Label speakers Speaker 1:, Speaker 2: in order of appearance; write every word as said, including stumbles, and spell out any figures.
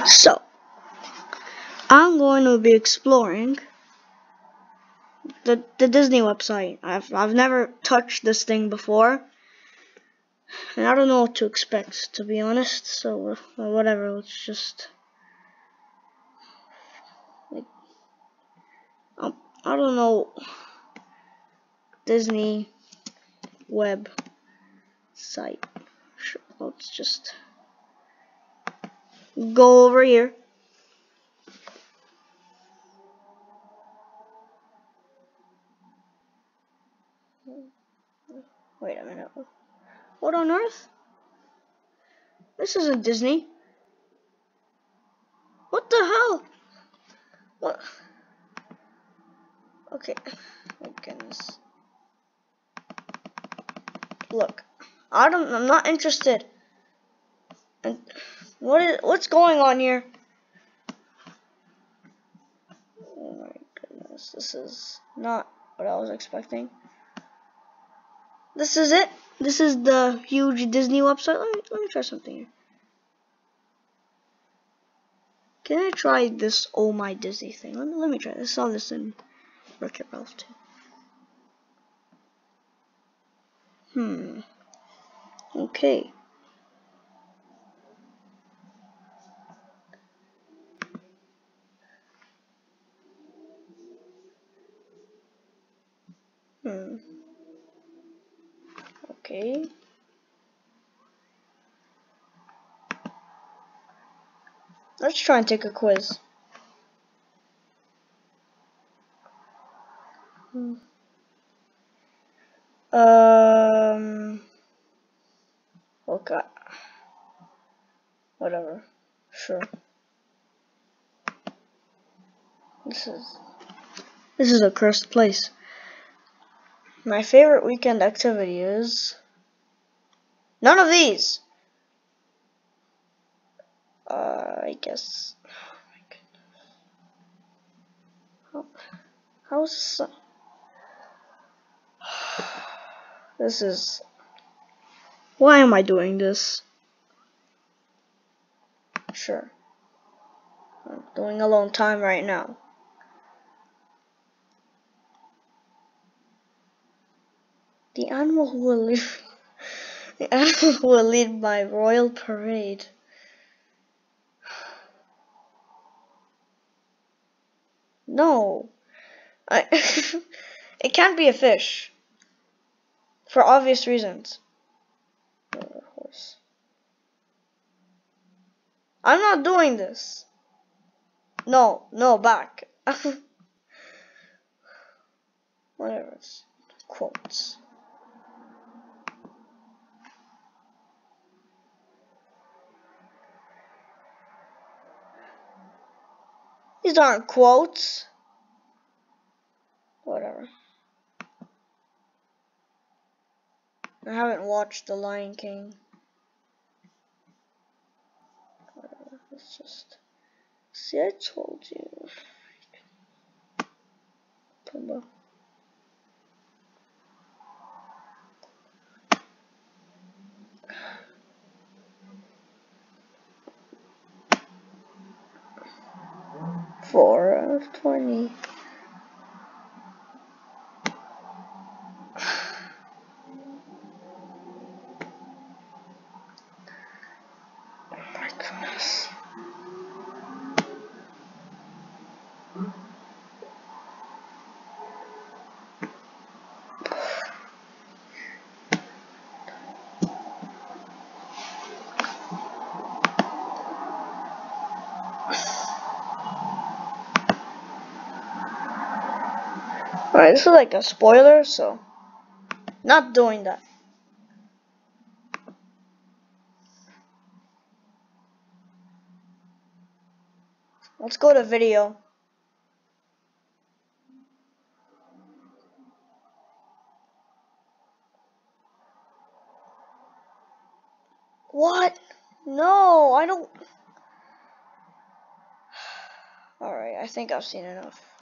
Speaker 1: So, I'm going to be exploring the the Disney website. I've I've never touched this thing before, and I don't know what to expect, to be honest. So, uh, whatever. Let's just like um, I don't know. Disney web site. Sure, let's just go over here. Wait a minute. What on earth? This isn't Disney. What the hell? What? Okay. My goodness. Look, I don't. I'm not interested. And what is? What's going on here? Oh my goodness. This is not what I was expecting. This is it. This is the huge Disney website. Let me let me try something here. Can I try this Oh My Disney thing? Let me let me try this. I saw this in Wreck-It Ralph too. Hmm. Okay. Hmm. Okay. Let's try and take a quiz. Hmm. Um. Okay. Whatever. Sure. This is this is a cursed place. My favorite weekend activity is none of these. Uh, I guess. Oh my goodness. How, how's this? This is. Why am I doing this? Sure. I'm doing alone time right now. The animal who will lead, the animal who will lead my royal parade. No, I. It can't be a fish. For obvious reasons. Oh, horse. I'm not doing this. No, no, back. Whatever. It's quotes. These aren't quotes. Whatever. I haven't watched The Lion King. Whatever. It's just. See, I told you. Pumbaa. Four out of twenty. Oh my goodness. Alright, this is like a spoiler, so not doing that. Let's go to video. What? No, I don't. Alright, I think I've seen enough.